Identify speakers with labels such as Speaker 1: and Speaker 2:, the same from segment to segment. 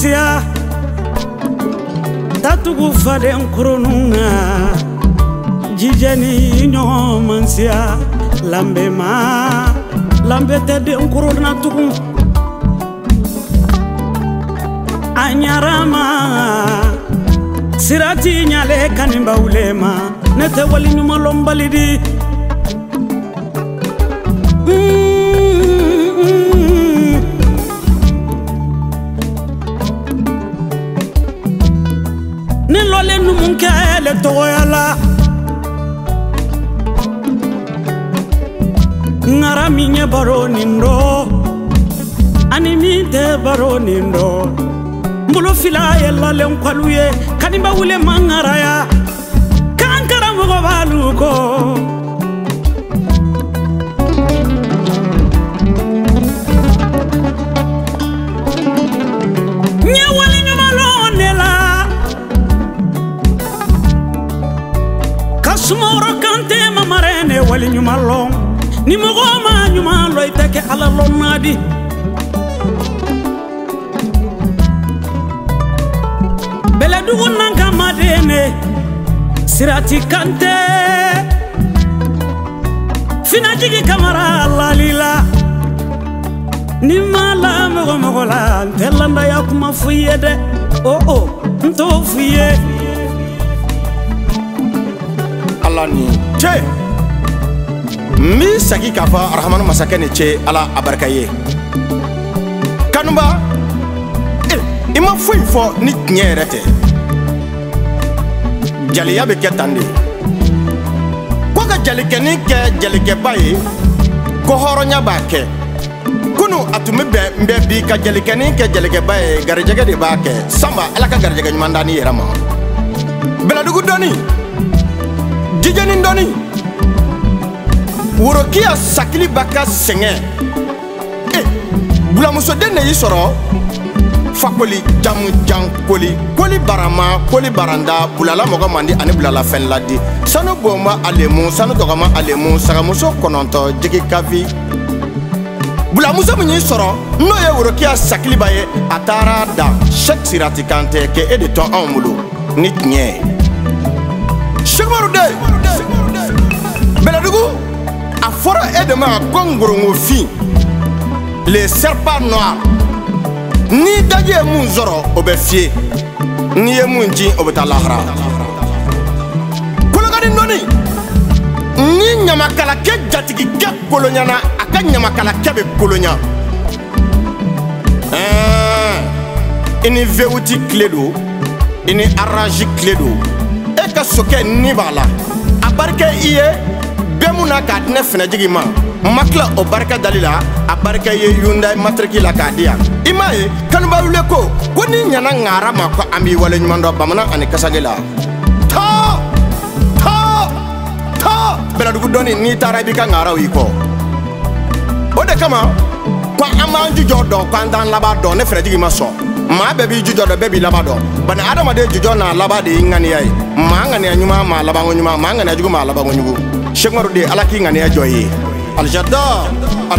Speaker 1: mansia tatugu faden kurununga jijani nyo mansia lambe tede kuruna tugu anyarama sirati nyale kanimba ulema nete wali nyuma lombalidi nilole numunke le toyala ngara minye baronindo animite baronindo mbulu fila yella len kwaluye kanimba wule mangara ya kankara mogo baluko nyewali nyumalonela kasumoro kante mamarene wali nyumalon ni mogo ma nyumalo iteke ala lonnadi beledugu nanga madene sirati kante finajigi kamara lalila ni mala mogo la ntelanda ya kuma fuye de nto fuye
Speaker 2: alani che mi sagi kafa arhamanu masakene che ala abarkaye kanumba ima fuy fo ni nyerete jaliya be ketande ko ga jalike ni ke jalike baye ko horonya bake kunu atume be bi ka jalike ni ke jalike baye garjege de bake samba ala ka garjege mandani yerama beladugu doni jijeni doni worokia sakili baka senge bulamuso denne yi soro fakoli jamu koli barama koli baranda bulala moga mandi ani bulala fen ladi sanu bomba alemu sanu dogama alemu sagamuso kononto jigi kavi bulamuso munyi soro no ye worokia sakili baye atara da Cheikh Sirati Kante ke ede ton amulu nit nye shegmarude beladugu afora edema kongorongo fi les serpents noirs ni daje mun zoro obefie ni ye mun ji obetalahra kologani noni ni nyamakala ke jatigi ke kolonyana aka nyamakala ke be kolonya ini veuti kledo ini arrange kledo e ka soke ni bala abarke iye bemuna ka dne fena jigima makla o barka dalila abarka ye Hyundai matriki la kadia imaye kanba lule ko woni nyana ngara mako ami wala nyumando bamana ani kasagela ta beladugu doni ni tarabi ka ngara wiko ode kama kwa amanju jodo kwandan labado ne fena jigima so ma bebi jujo do bebi labado bana adama de jujo na labade ngani yayi ma ngani anyuma ma labango nyuma ma ngani ajugo ma labango nyugo shegmaru de alaki ngani ajoyi Al-Jadda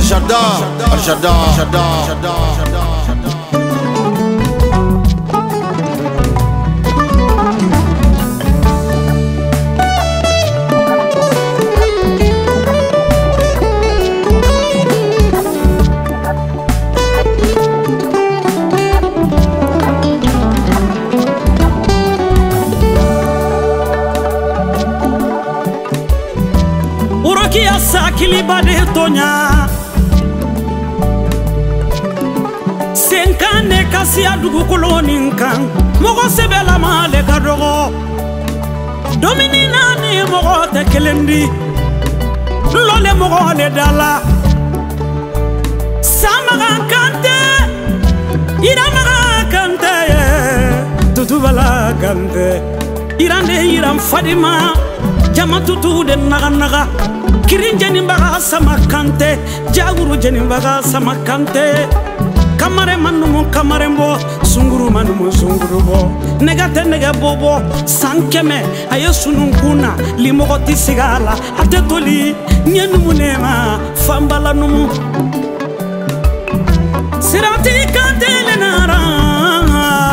Speaker 1: Urokia sakili bade tonya senkane kasia dugu koloni kan mogo sebela male kadogo domini nani mogo te kelendi lole mogo le dala samaga kante iramaga kante tutubala kante irande iram fadima jama tutu de naga kirin jenin baga sama kante jaguru jenin baga sama kante kamare manumu kamare mbo sunguru manumu sunguru bo negate nega bobo sankeme aye sunun kuna limogoti sigala ate toli nyenumu nema fambala numu Sirati Kante lenara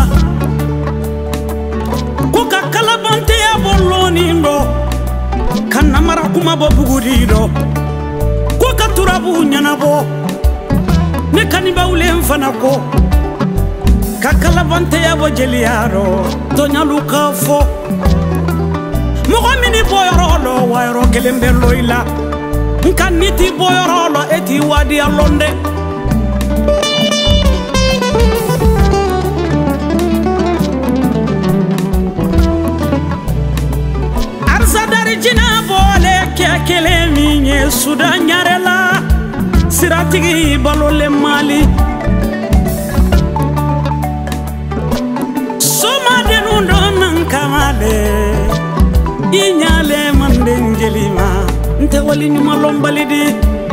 Speaker 1: mabo bugurido ko katurabu nyanabo ne kanibawle mfana ko kakalabante yabo jeliaro to nyaluka fo mogomini boyorolo wayro kelembe loila nkaniti boyorolo eti wadi alonde arsadari jina bole kekele minye sudanyarela siratigi balole mali soma denundo nankamale inyale mandenjelima nte wali nyuma lombalidi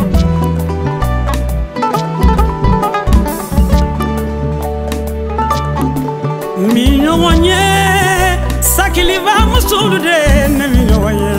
Speaker 1: minyo wonye sakiliva musulude ne minyo wonye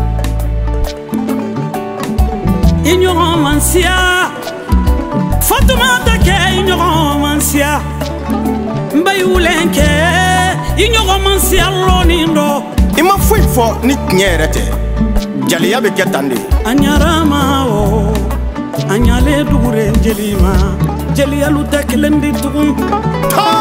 Speaker 1: inyo mansia fatuma take inyo mansia mbayulenke inyo mansia lonindo
Speaker 2: ima foi fo ni nyerete jaliya be ketande
Speaker 1: anyarama o anyale dugure jelima jeliya lutakelendi tugun